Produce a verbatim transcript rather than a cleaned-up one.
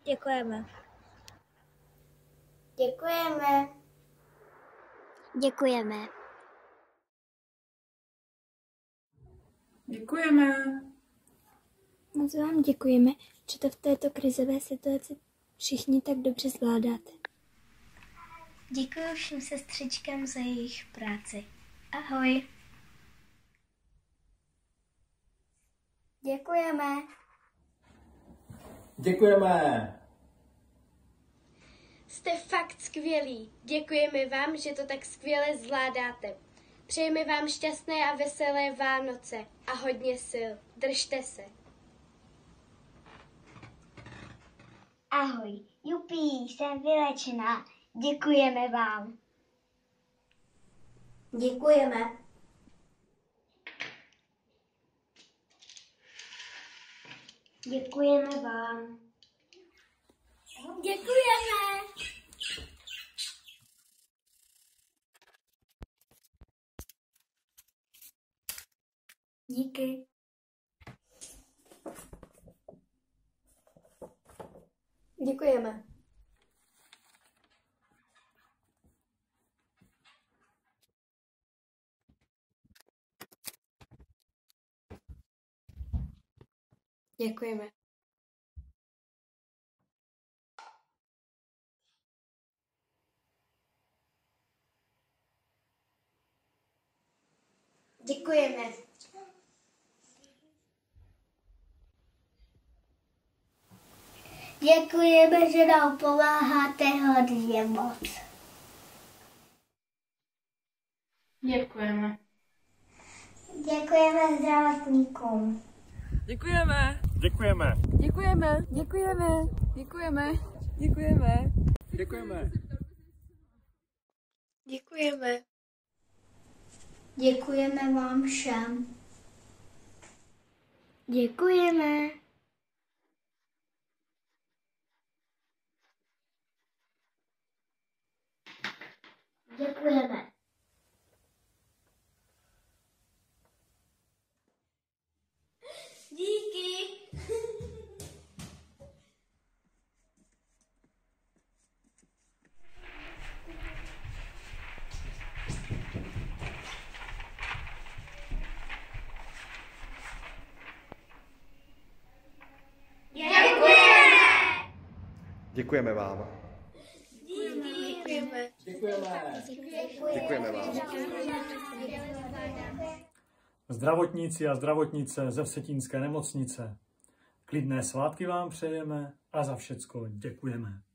Děkujeme. Děkujeme. Děkujeme. Děkujeme. Moc vám děkujeme, že to v této krizové situaci všichni tak dobře zvládáte. Děkuji všem sestřičkám za jejich práci. Ahoj. Děkujeme. Děkujeme. Jste fakt skvělí. Děkujeme vám, že to tak skvěle zvládáte. Přejeme vám šťastné a veselé Vánoce a hodně sil. Držte se. Ahoj. Jupí, jsem vylečená. Děkujeme vám. Děkujeme. Děkujeme vám. Děkujeme. Díky. Děkujeme. Děkujeme. Děkujeme. Děkujeme, že nám pomáháte hodně moc. Děkujeme. Děkujeme zdravotníkům. Děkujeme. Děkujeme. Děkujeme. Děkujeme. Děkujeme. Děkujeme. Děkujeme. Děkujeme. Děkujeme vám všem. Děkujeme. Děkujeme. Díky. Děkujeme vám. Děkujeme. Děkujeme. Děkujeme vám. Zdravotníci a zdravotnice ze Vsetínské nemocnice. Klidné svátky vám přejeme a za všecko děkujeme.